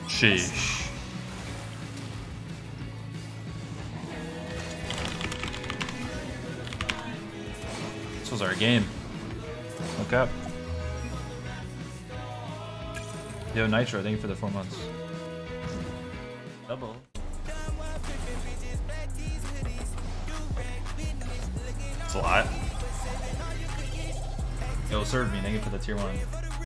Sheesh. This was our game. Look up. Yo, Nitro, thank you for the 4 months. Double. It's a lot. Yo, serve me, thank you for the tier 1.